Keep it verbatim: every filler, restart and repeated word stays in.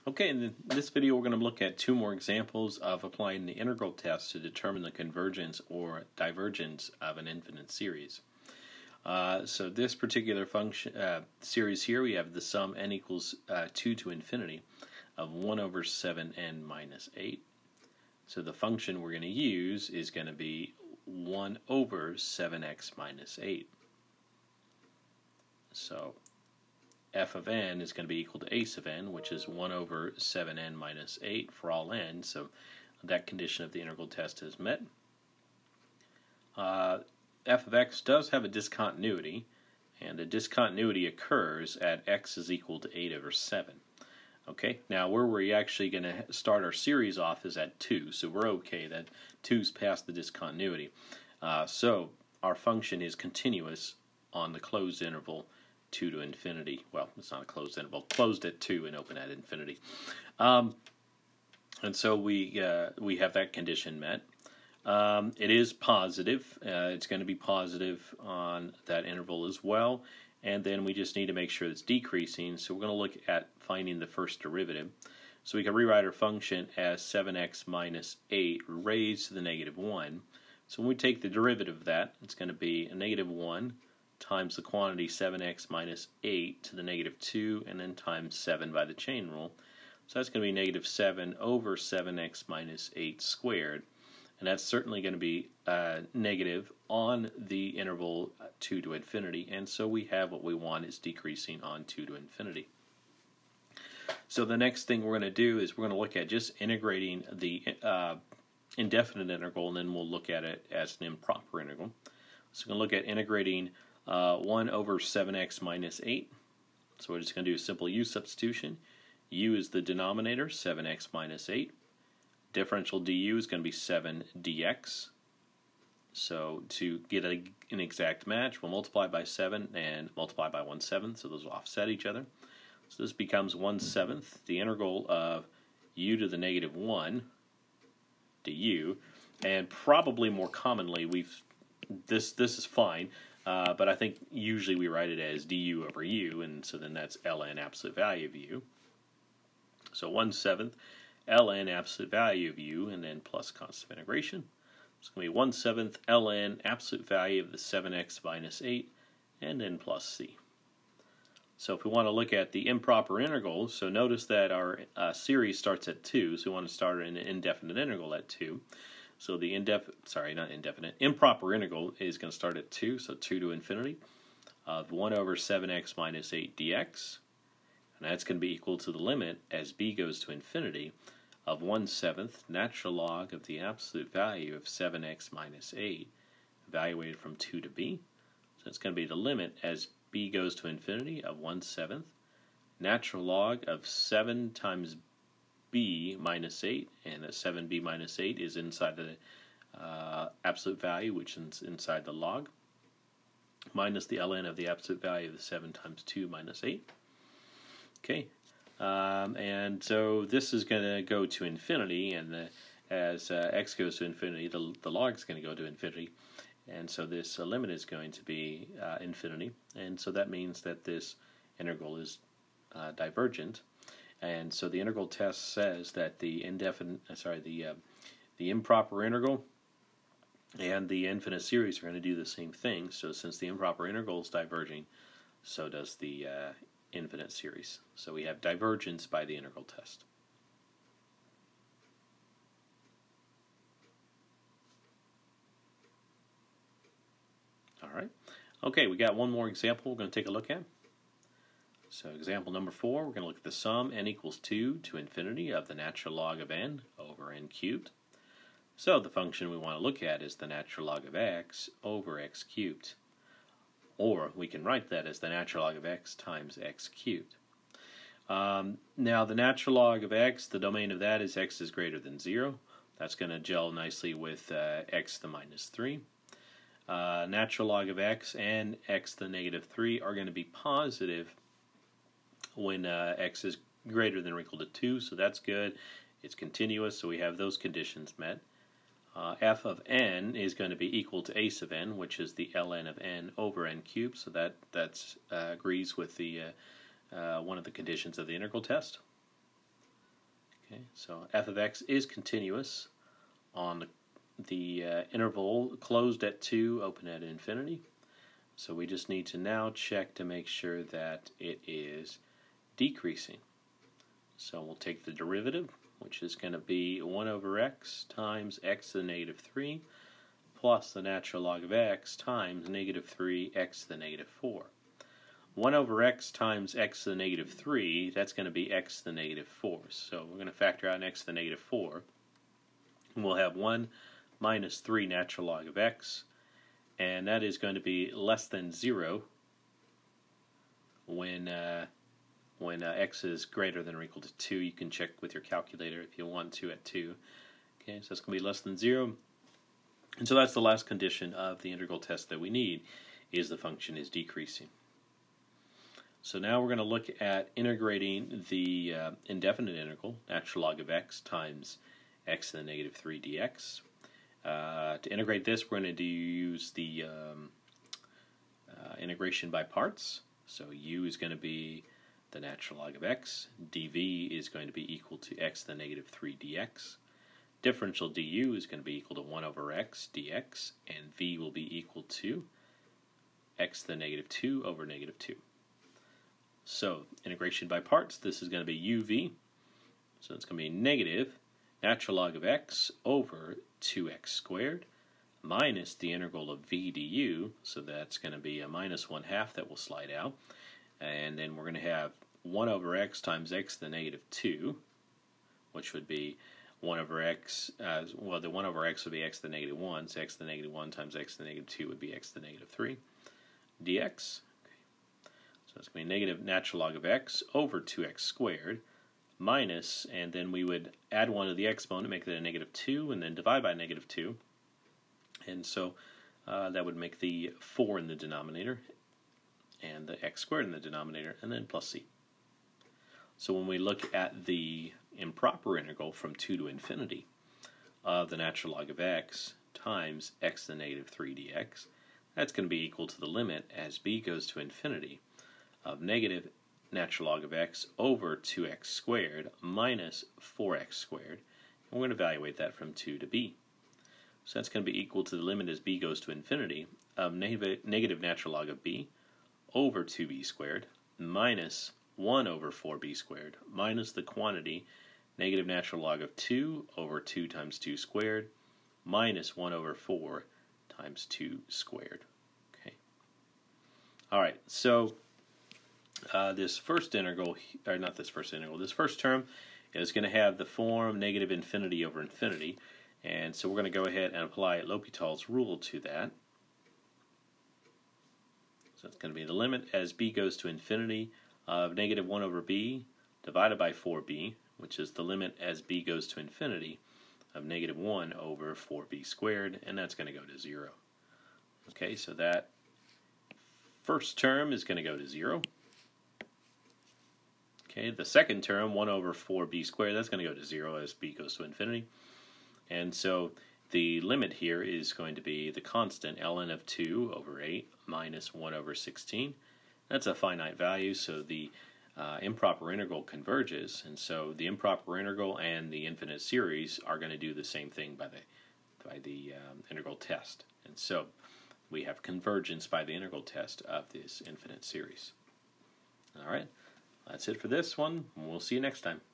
Okay, in this video we're going to look at two more examples of applying the integral test to determine the convergence or divergence of an infinite series. Uh, so this particular function uh, series here, we have the sum n equals uh, two to infinity of one over seven n minus eight. So the function we're going to use is going to be one over seven x minus eight. So f of n is going to be equal to a sub n, which is one over seven n minus eight for all n, so that condition of the integral test is met. Uh, f of x does have a discontinuity, and the discontinuity occurs at x is equal to eight over seven. Okay, now where we're actually going to start our series off is at two, so we're okay that two's past the discontinuity. Uh, so our function is continuous on the closed interval two to infinity. Well, it's not a closed interval, closed at two and open at infinity. Um, and so we uh, we have that condition met. Um, it is positive. Uh, it's going to be positive on that interval as well. And then we just need to make sure it's decreasing. So we're going to look at finding the first derivative. So we can rewrite our function as seven x minus eight raised to the negative one. So when we take the derivative of that, it's going to be a negative one times the quantity seven x minus eight to the negative two, and then times seven by the chain rule. So that's going to be negative seven over seven x minus eight squared. And that's certainly going to be uh, negative on the interval two to infinity. And so we have what we want is decreasing on two to infinity. So the next thing we're going to do is we're going to look at just integrating the uh, indefinite integral, and then we'll look at it as an improper integral. So we're going to look at integrating Uh, one over seven x minus eight. So we're just going to do a simple u substitution. U is the denominator, seven x minus eight. Differential du is going to be seven dx. So to get a, an exact match, we'll multiply by seven and multiply by one seventh, so those will offset each other. So this becomes one seventh, the integral of u to the negative one du. And probably more commonly, we've this this is fine. Uh, but I think usually we write it as du over u, and so then that's ln absolute value of u. So one seventh ln absolute value of u, and then plus constant of integration. It's going to be one seventh ln absolute value of the seven x minus eight, and then plus c. So if we want to look at the improper integral, so notice that our uh, series starts at two, so we want to start an indefinite integral at two. So the indefinite, sorry, not indefinite, improper integral is going to start at two, so two to infinity, of one over seven x minus eight dx. And that's going to be equal to the limit, as b goes to infinity, of one seventh natural log of the absolute value of seven x minus eight, evaluated from two to b. So it's going to be the limit, as b goes to infinity, of one seventh natural log of seven times b minus eight, and a seven b minus eight is inside the uh, absolute value, which is inside the log, minus the ln of the absolute value of the seven times two minus eight. Okay, um, and so this is going to go to infinity, and the, as uh, x goes to infinity, the, the log is going to go to infinity, and so this uh, limit is going to be uh, infinity, and so that means that this integral is uh, divergent. And so the integral test says that the indefinite, sorry, the uh, the improper integral and the infinite series are going to do the same thing. So since the improper integral is diverging, so does the uh, infinite series. So we have divergence by the integral test. All right. Okay, we got one more example we're going to take a look at. So example number four, we're going to look at the sum n equals two to infinity of the natural log of n over n cubed. So the function we want to look at is the natural log of x over x cubed. Or we can write that as the natural log of x times x cubed. Um, now the natural log of x, the domain of that is x is greater than zero. That's going to gel nicely with uh, x to the minus three. Uh, natural log of x and x to the negative three are going to be positive when uh, x is greater than or equal to two, so that's good. It's continuous, so we have those conditions met. Uh, f of n is going to be equal to a sub n, which is the ln of n over n cubed, so that that's, uh, agrees with the uh, uh, one of the conditions of the integral test. Okay, so f of x is continuous on the, the uh, interval closed at two, open at infinity. So we just need to now check to make sure that it is decreasing. So we'll take the derivative, which is going to be one over x times x to the negative three plus the natural log of x times negative three x to the negative four. one over x times x to the negative three, that's going to be x to the negative four. So we're going to factor out an x to the negative four. And we'll have one minus three natural log of x, and that is going to be less than zero when uh, when uh, x is greater than or equal to two. You can check with your calculator if you want to at two. Okay, so it's going to be less than zero. And so that's the last condition of the integral test that we need, is the function is decreasing. So now we're going to look at integrating the uh, indefinite integral, natural log of x times x to the negative three dx. Uh, to integrate this, we're going to use the um, uh, integration by parts. So u is going to be the natural log of x, dv is going to be equal to x to the negative three dx. Differential du is going to be equal to one over x dx, and v will be equal to x to the negative two over negative two. So integration by parts, this is going to be uv, so it's going to be negative natural log of x over two x squared minus the integral of v du, so that's going to be a minus one half that will slide out, and then we're going to have one over x times x to the negative two, which would be one over x, uh, well the one over x would be x to the negative one, so x to the negative one times x to the negative two would be x to the negative three dx. So it's going to be negative natural log of x over two x squared minus, and then we would add one to the exponent, make that a negative two, and then divide by negative two. And so uh, that would make the four in the denominator and the x squared in the denominator, and then plus c. So when we look at the improper integral from two to infinity of the natural log of x times x to the negative three dx, that's going to be equal to the limit as b goes to infinity of negative natural log of x over two x squared minus four x squared. And we're going to evaluate that from two to b. So that's going to be equal to the limit as b goes to infinity of negative, negative natural log of b over two b squared minus one over four b squared minus the quantity negative natural log of two over two times two squared minus one over four times two squared. Okay. All right, so uh, this first integral, or not this first integral, this first term is going to have the form negative infinity over infinity, and so we're going to go ahead and apply L'Hopital's rule to that. So it's going to be the limit as b goes to infinity of negative one over b divided by four b, which is the limit as b goes to infinity of negative one over four b squared, and that's going to go to zero. Okay, so that first term is going to go to zero. Okay, the second term, one over four b squared, that's going to go to zero as b goes to infinity. And so the limit here is going to be the constant ln of two over eight minus one over sixteen. That's a finite value, so the uh, improper integral converges, and so the improper integral and the infinite series are going to do the same thing by the by the um, integral test. And so we have convergence by the integral test of this infinite series. All right, that's it for this one. We'll see you next time.